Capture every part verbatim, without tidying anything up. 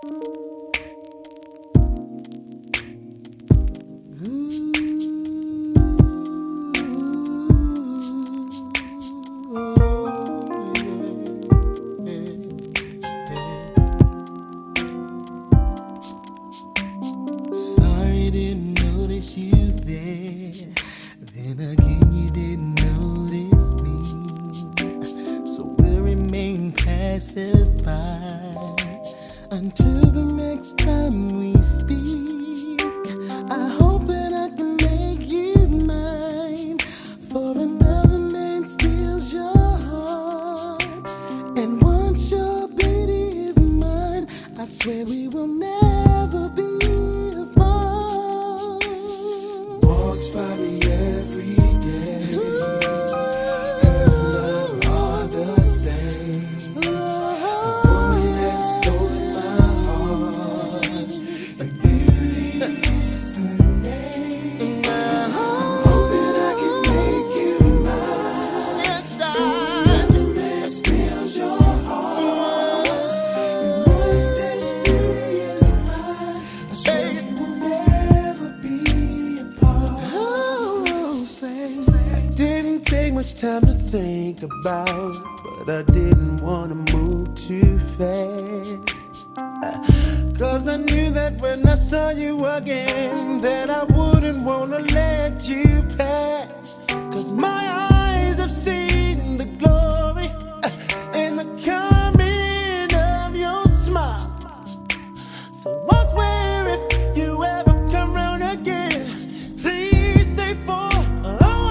About, but I didn't want to move too fast, cause I knew that when I saw you again that I wouldn't want to let you pass, cause my eyes have seen the glory in the coming of your smile. So I swear if you ever come round again, please stay for a while.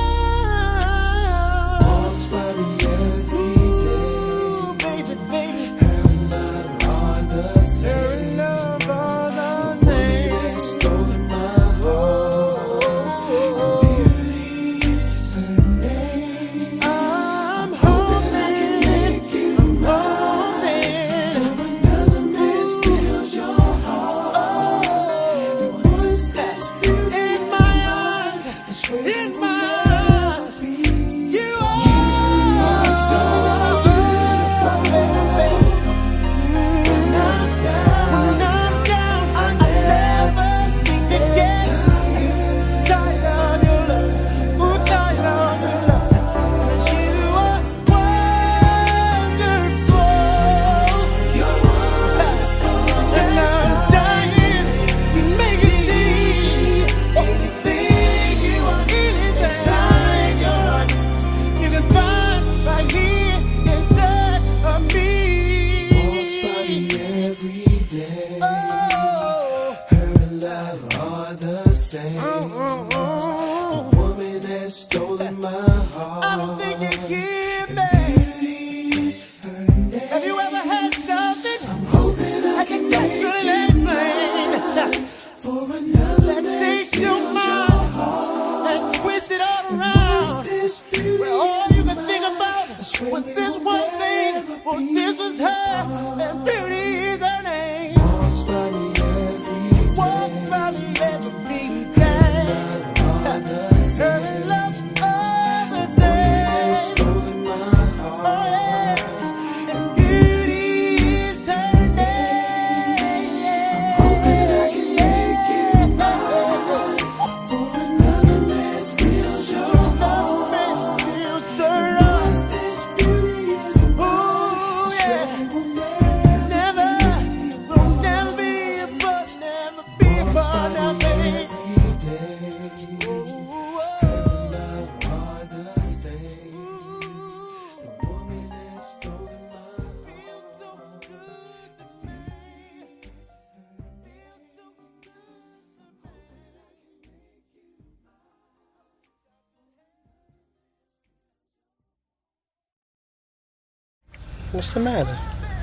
What's the matter?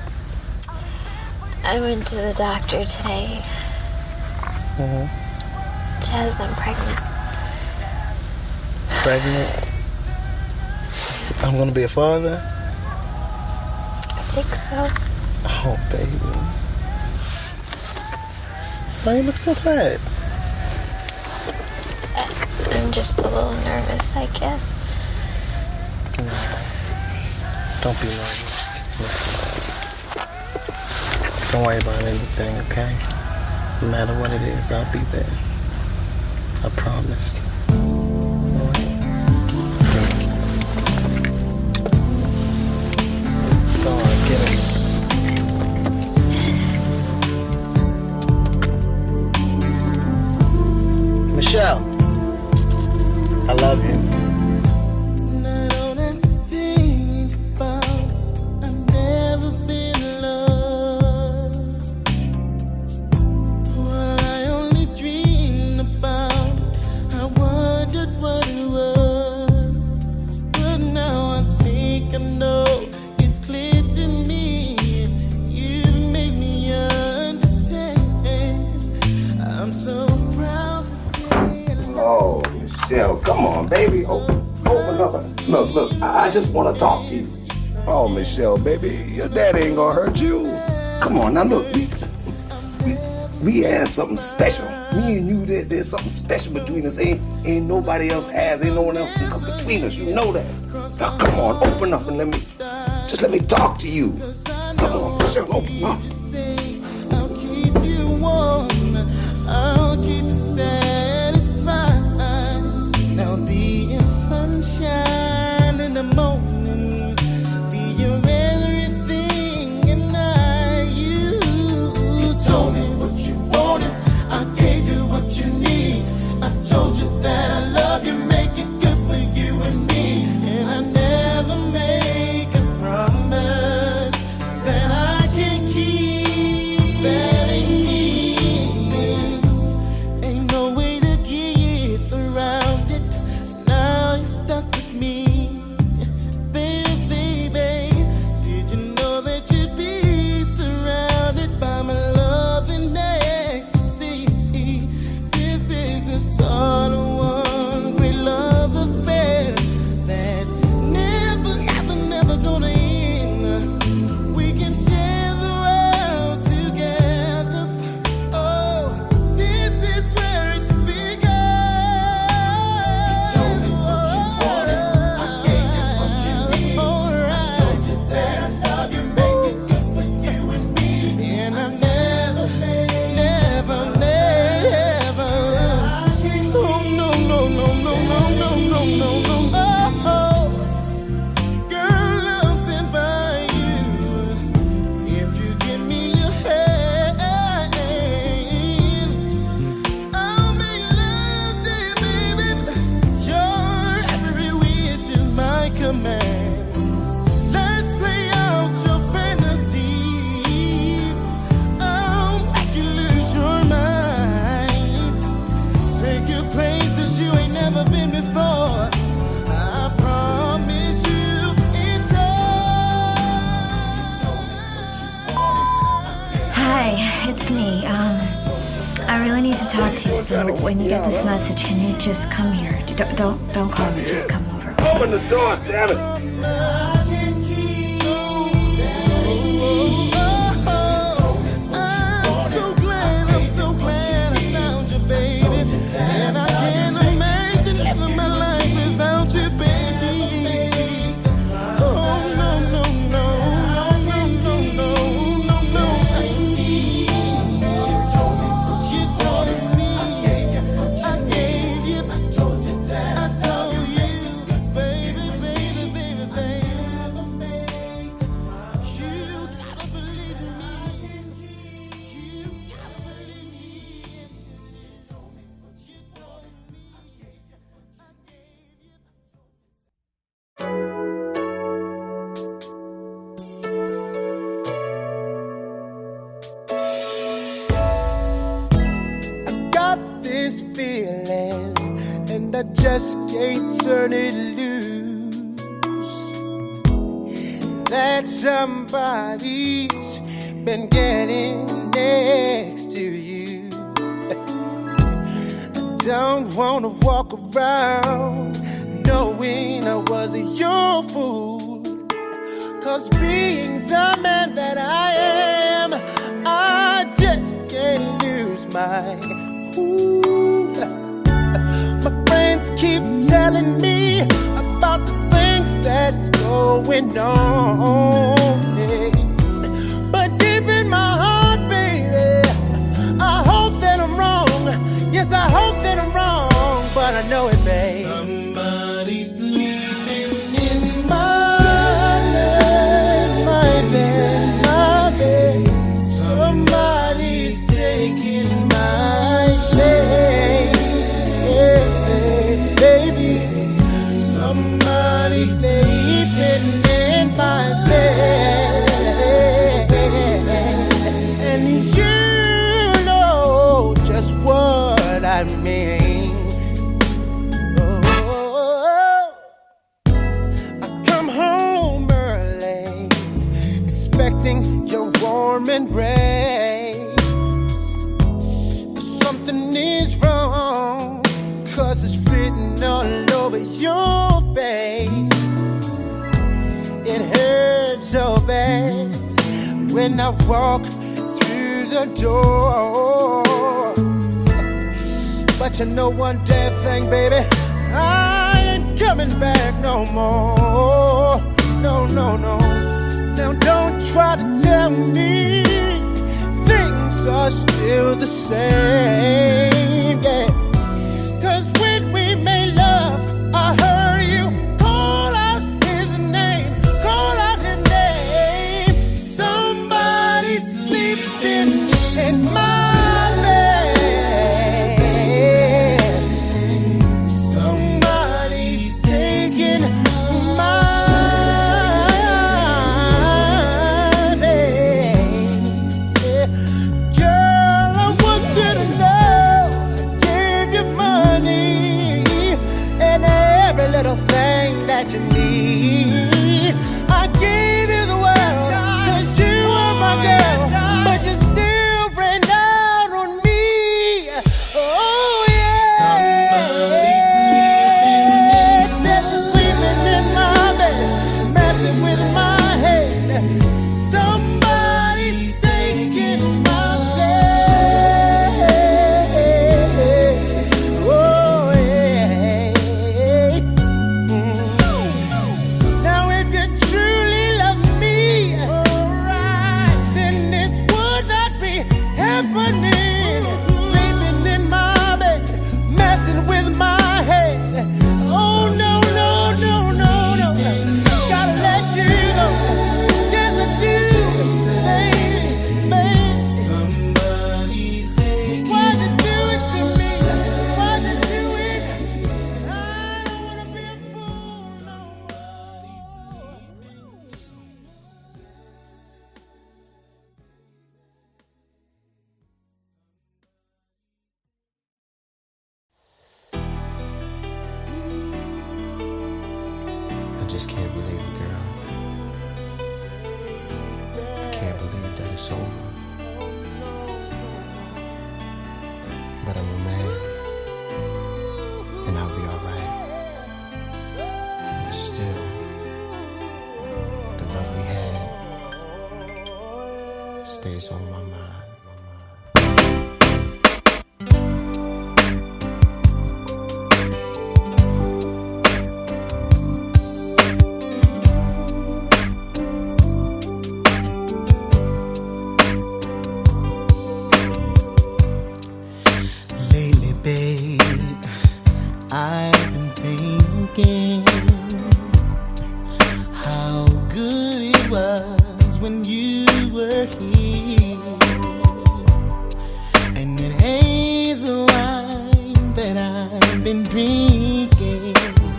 I went to the doctor today. Mm-hmm. Jazz, I'm pregnant. Pregnant? I'm gonna be a father? I think so. Oh, baby. Why you look so sad? I'm just a little nervous, I guess. No. Don't be nervous. Listen. Don't worry about anything, okay? No matter what it is, I'll be there. I promise. Go on, get it. Michelle, I love you. Come on, baby. Open, open up. Look, look, I, I just want to talk to you. Oh, Michelle, baby, your daddy ain't gonna hurt you. Come on, now look, we, we, we had something special. Me and you, there, there's something special between us. Ain't, ain't nobody else has, ain't no one else can come between us. You know that. Now, come on, open up and let me, just let me talk to you. Come on, Michelle, open up. I'll keep you warm. I'll keep you satisfied. I'll be your sunshine in the morning, be your everything, and I, you. You told me what you wanted, I gave you what you need. I told you that I love you, make it good for you and me. And I never make a promise that I can keep. That ain't me. Ain't no way to get around. Now you're stuck with me, baby, baby. Did you know that you'd be surrounded by my love and ecstasy? This is the sort of one great love affair that's never, never, never gonna end. We can share the world together. Oh, this is where it begins. It's me. Um, I really need to talk to you. So when you get this message, can you just come here? Don't don't, don't call me. Just come over. Open the door, damn it. I just can't turn it loose. That somebody's been getting next to you. I don't wanna walk around knowing I was your fool. Cause being the man that I am, I just can't lose my cool. My friends keep telling me about the things that's going on, yeah. But deep in my heart somebody sleeping in my bed, and you know just what I mean. Oh, I come home early, expecting your warm embrace. But something is wrong, 'cause it's written all over your face. It hurts so bad when I walk through the door. But you know one damn thing, baby, I ain't coming back no more. No, no, no. Now don't try to tell me things are still the same, yeah. 'Cause when we made love, I heard you call out his name, call out his name. Somebody's sleeping in my bed. Somebody's taking my name. Girl, I want you to know I gave you money and every little thing that you need. I gave you the world 'cause you were my girl, but you still ran down on me. Oh yeah. Somebody's sleeping in my bed, messing with my head. Somebody's taking my place. Oh yeah. Now if you truly love me, alright, then this would not be happening. Sleeping in my bed, messing with my head. Oh no, no, no, no, no. Gotta let you know. Yes, I do, baby, baby. Somebody's taking. Why'd you do it to me? Why'd you do it? I don't wanna be a fool no more. I just can't believe it, girl. I can't believe that it's over. But I'm a man, and I'll be alright. But still, the love we had stays on my mind. Lately, babe, I've been thinking how good it was when you were here. And it ain't the wine that I've been drinking.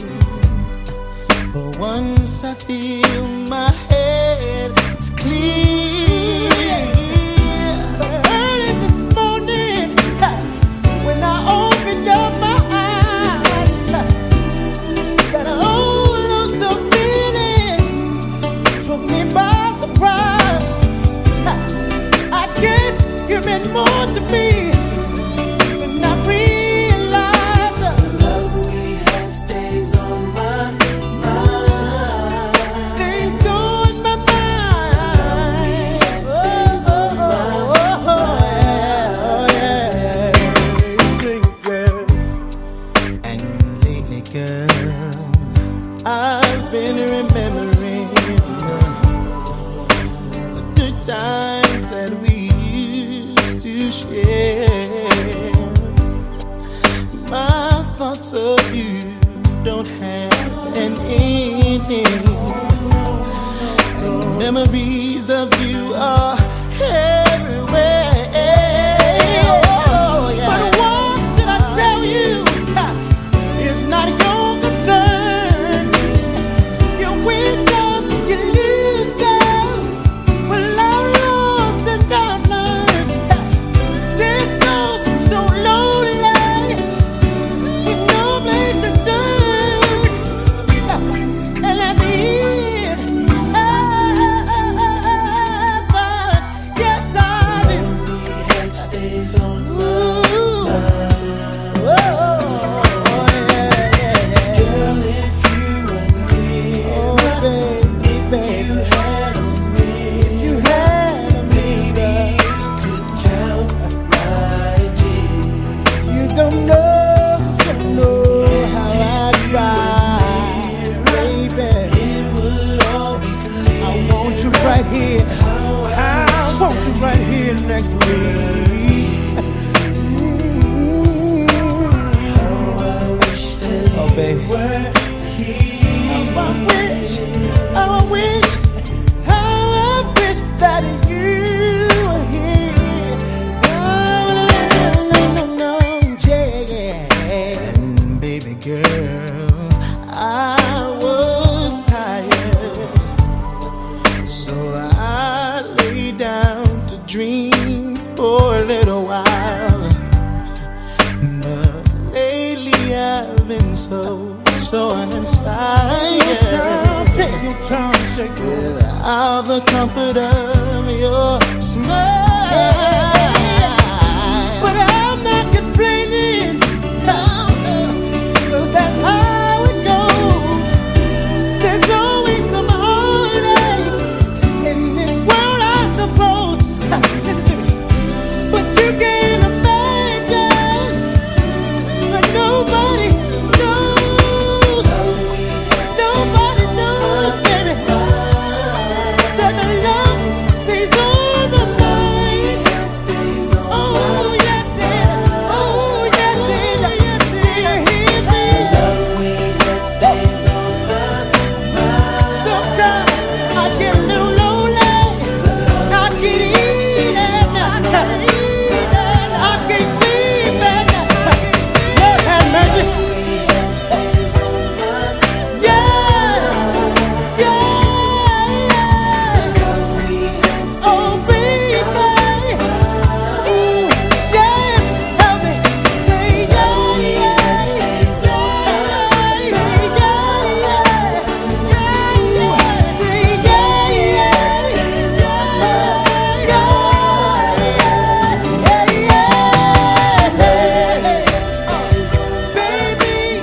For once I feel my head is clear. But early this morning, when I opened up my eyes, that old lonesome feeling took me by surprise. I guess you meant more to me than I realized. The love we had stays on my mind. Stays on my mind. Stays on my mind. And lately, girl, I've been remembering the good times that we used to share. My thoughts of you don't have an ending. The memories of you are everywhere. But what should I tell you? It's not your concern. right here. I want you right here next to me. Oh, baby. How I wish, how I wish, how I wish that you were here. No, no, no, no, yeah. And baby girl, I was tired, so I lay down to dream for a little while. But lately I've been so, so uninspired. Take your time, take your time, take your time. Without the comfort of your smile. But I'm not complaining, no, cause that's how it goes. There's always some heartache in this world, I suppose. Listen to me. But you can't imagine that nobody knows, nobody knows, baby, that the love stays on my mind. Oh yes it, oh yes it, yes it. Do you hear me? Sometimes I get a little lonely, I get eaten, I can't eat, I can't sleep at night. Lord have mercy. Yeah, yeah. Oh baby, ooh, yes, help me say yeah, yeah, yeah, yeah, yeah, yeah, say yeah, yeah, baby.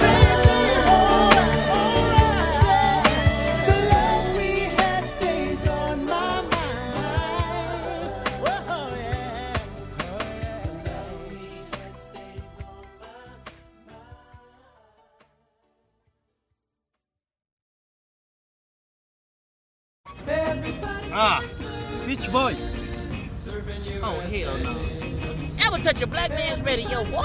The love we had stays on my mind. Oh yeah. Ah, Beach Boy. Oh, hell no. Ever touch a black man's radio, boy?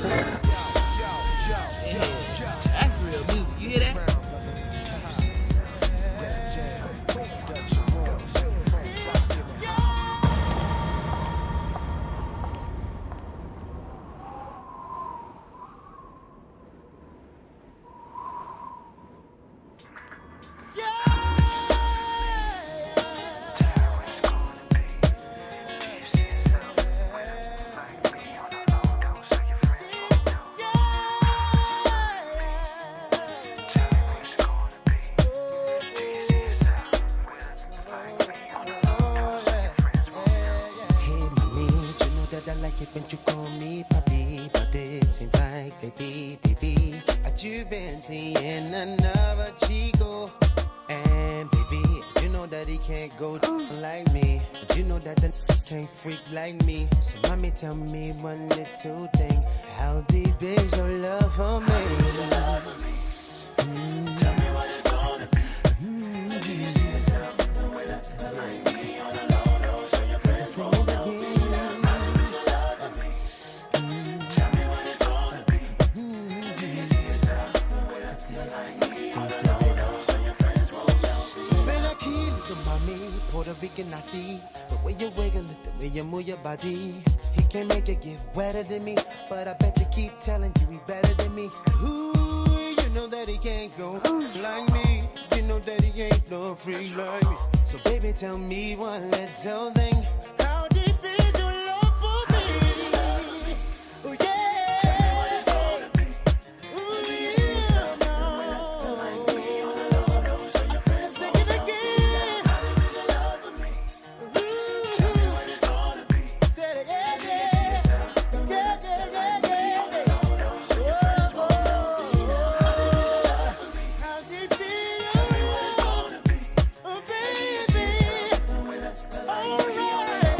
That's real music. You hear that? Hey, mommy, you know that I like it when you call me papi, but it seems like they be, they be. But you've been seeing another chico, and baby, you know that he can't go like me. But you know that the can't freak like me. So mommy, tell me one little thing: how deep is your love for me? Mm. Tell me what it's gonna be. Mm. Do you see yourself the way that like me on the low low, so your friends won't know? Tell me what it's gonna be. Do you see yourself the way that like me on the low low, so your friends won't know? Feel key, look at me, Puerto Rican, I see the way you wiggle it, the way you move your body. He can't make it get wetter than me, but I bet you keep telling you he better than me. Ooh, you know that he can't go like me. You know that he ain't no free like me. So baby, tell me one little thing: how deep is your love for me? Oh yeah. Tell me what it's gonna be. Ooh yeah, no. Sing it again. How deep is your love for me? Tell me what it's gonna be. Say it again. Yeah, yeah, yeah, yeah, yeah. How deep is your love? Oh baby. Alright.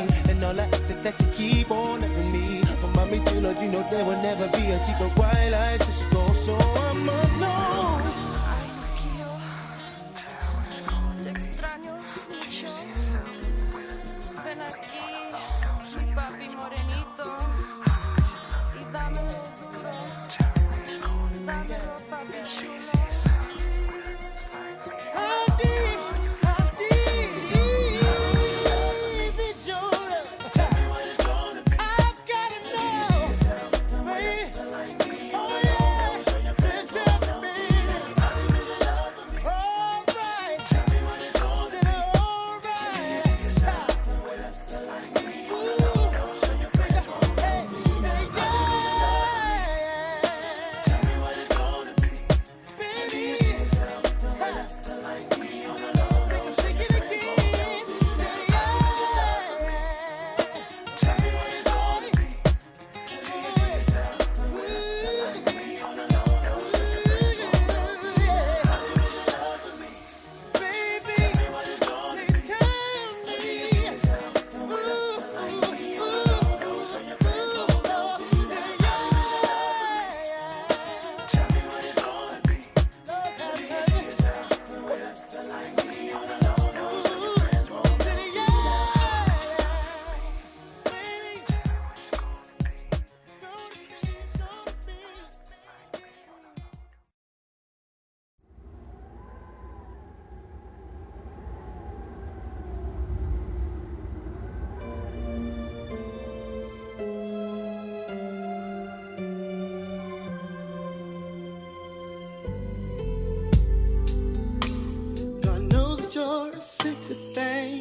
And all I ask is that you keep on loving me. Oh, mami chulo, you know there will never be a chico quite like Cisco. So I must know. Te extraño mucho. Ven aquí, papi morenito, y dámelo duro. Dámelo, papi chulo. You're a sexy thing.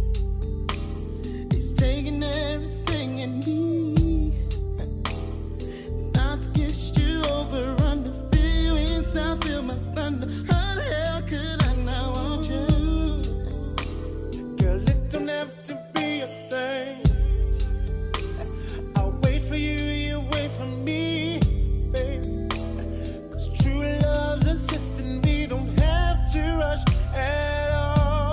It's taking everything in me. Not to kiss you over under feelings. I feel my thunder. How the hell could I not want you? Girl, it don't have to be a thing. I'll wait for you, you wait for me, baby. Cause true love's a system. We don't have to rush at all.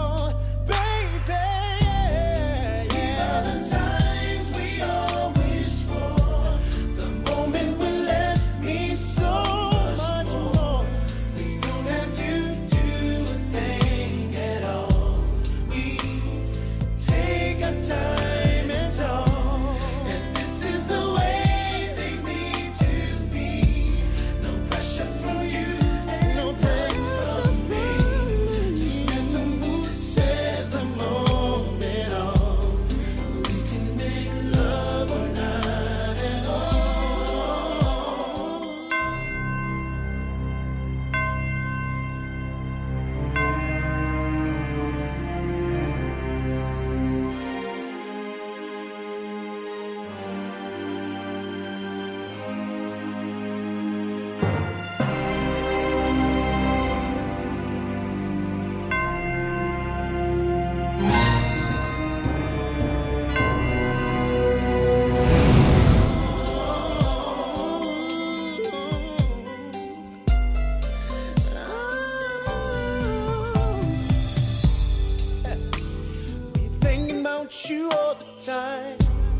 You all the time,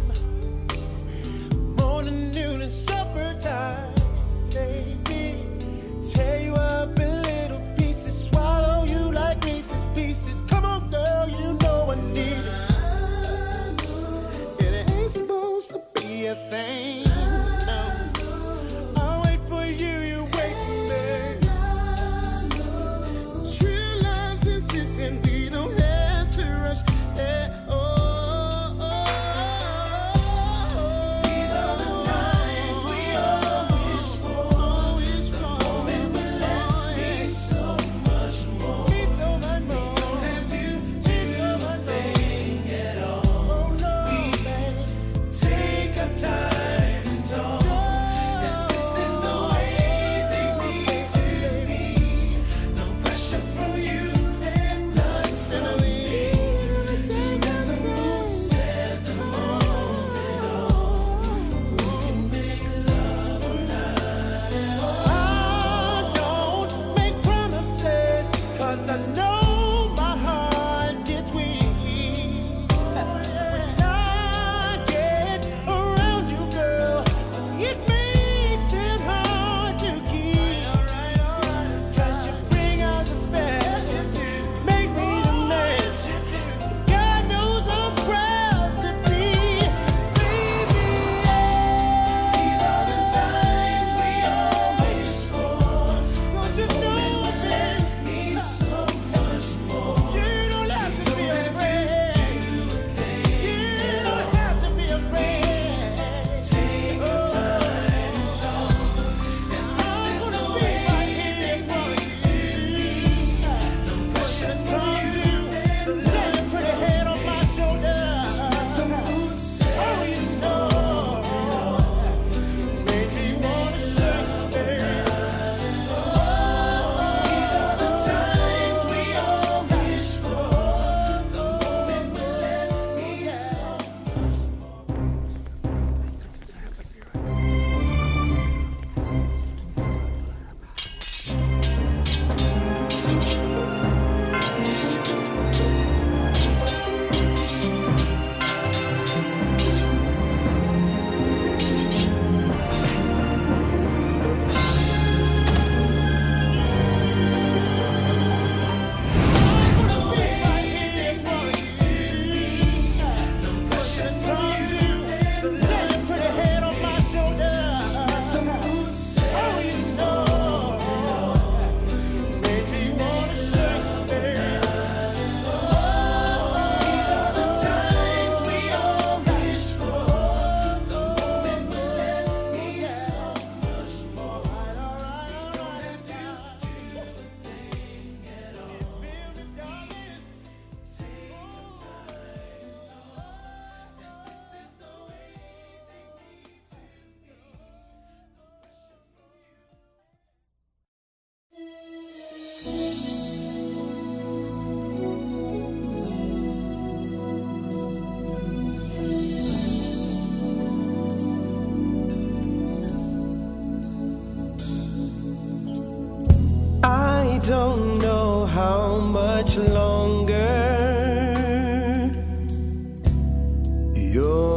morning, noon, and supper time, baby. Tear you up in little pieces, swallow you like Reese's Pieces. Come on, girl, you know I need it. It ain't supposed to be a thing. No, I'll wait for you, you wait for me. True love's insisting we don't have to rush. Yeah, oh.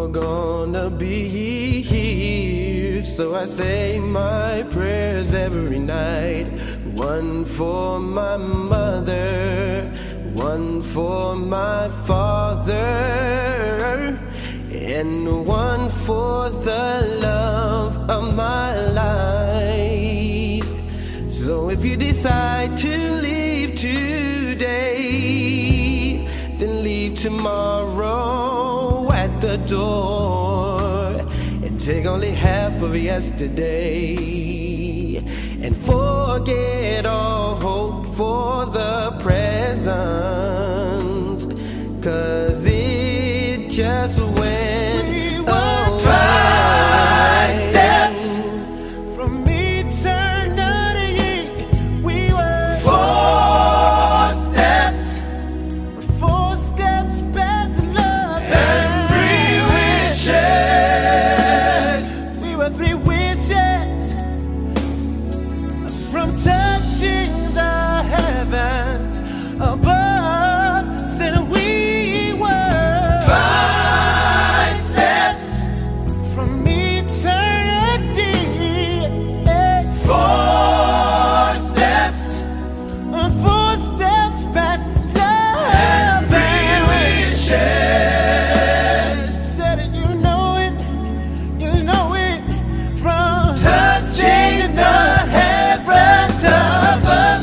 you're gonna be here. So I say my prayers every night. One for my mother, one for my father, and one for the love of my life. So if you decide to leave today, then leave tomorrow at the door, and take only half of yesterday, and forget all hope for the present, 'cause it just went We were away. five steps from eternity. We were Four steps, four steps past love and three wishes. We were three wishes from touching the heavens above. Said we were Five steps, from eternity. four steps, Four steps past love. three wishes. Said it, you know it, you know it from Touching the heavens above.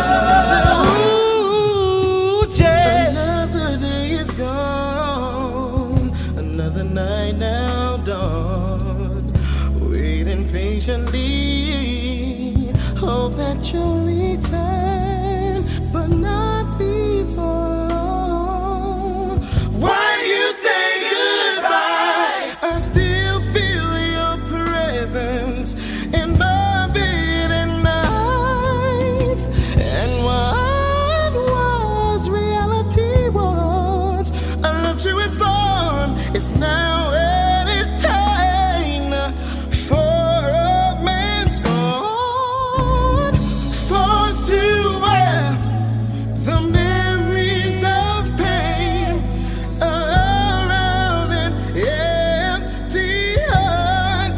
Ooh, yeah. Another day is gone, another night now dawn, waiting patiently, hope that you'll return, but not before long. When you say goodbye, I still feel your presence in my bed at night, and what was reality was I loved you in form, it's now added pain for a man's gone, forced to wear the memories of pain around an empty heart.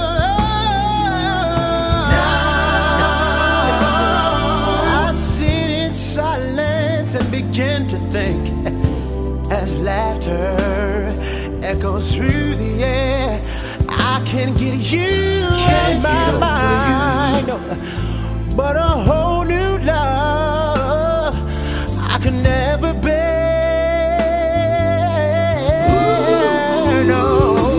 I sit in silence and begin to think as laughter echoes through the air. I can't get you in my mind, no, but a whole new love I can never bear. No.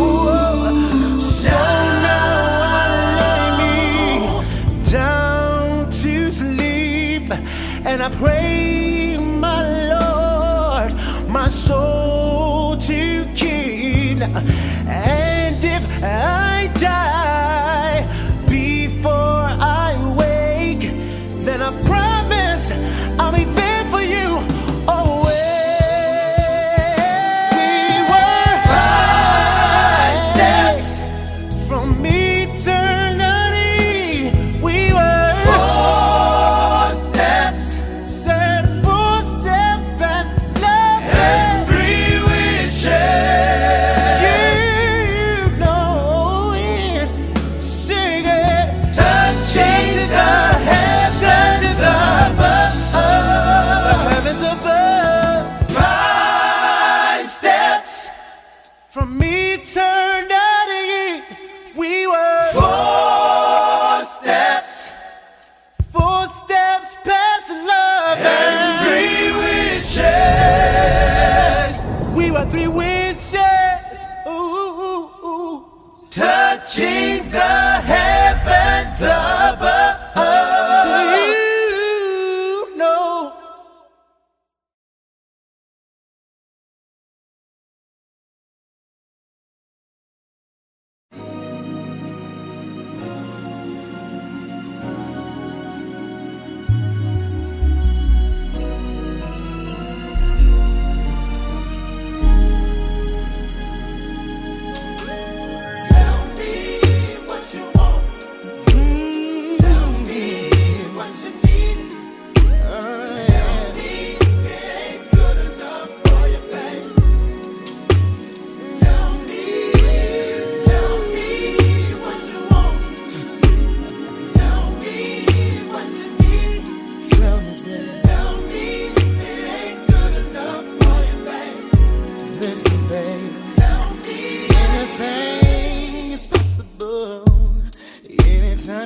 So now I'm laying me down to sleep, and I pray, my Lord, my soul to keep. And if I die before I wake, then I promise I'll be there for you always. We were five steps from eternity. We were Four steps, said four steps past love and three wishes. You know it. Sing it. Touching the heavens above. The heavens above. Five steps, From eternity, we were four steps, four steps past love and three wishes. we were three wishes. Ooh, ooh, ooh. Touching the heavens above.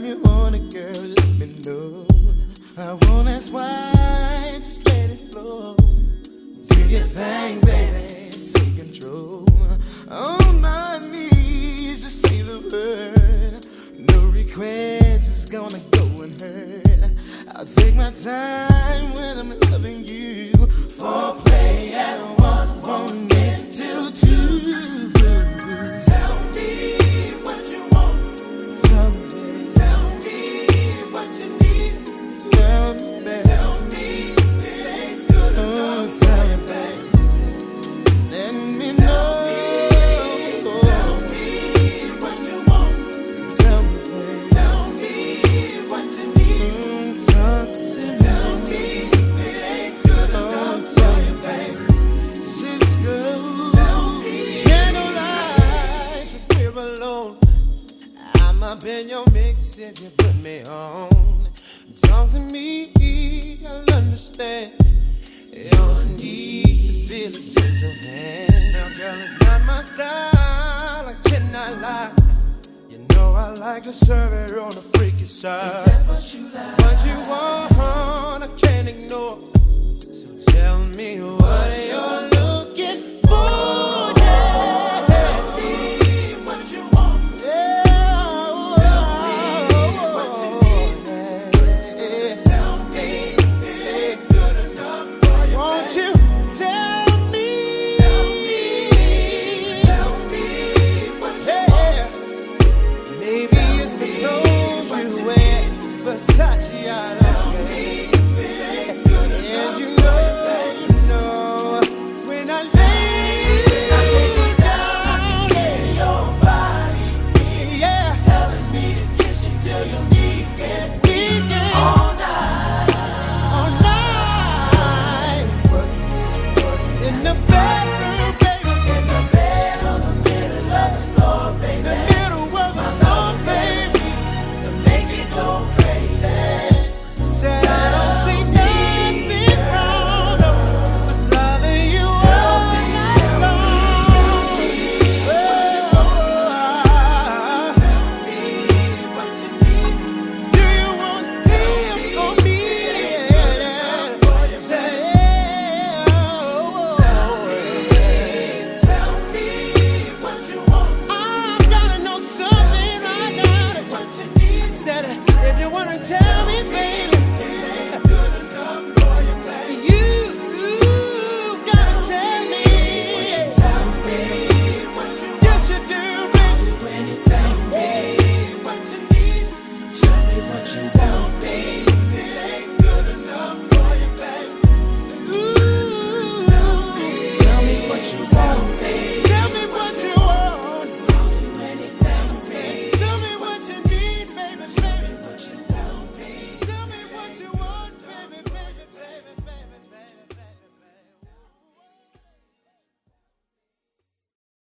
Anytime you want it, girl, let me know. I won't ask why, just let it flow. Do your thing, baby, take control. On my knees, just say the word. No request is gonna go unheard. I'll take my time when I'm loving you. Foreplay at one, won't get till two. Tell me what you want. Tell me, tell me what you need. Tell me, baby. Tell me it ain't good enough. Tell me, baby. Let me know. Tell me what you want. Tell me, baby. Tell me what you need. Mm, talk to me. Tell me it ain't good enough. Tell me, baby. Cisco. Tell me. Candlelight with we're alone. I'm up in your mix if you put me on. Talk to me, I'll understand. You don't need to feel a gentle hand. Now, girl, it's not my style, I cannot lie. You know I like to serve it on the freaky side. Is that what you like? What you want, I can't ignore. So tell me what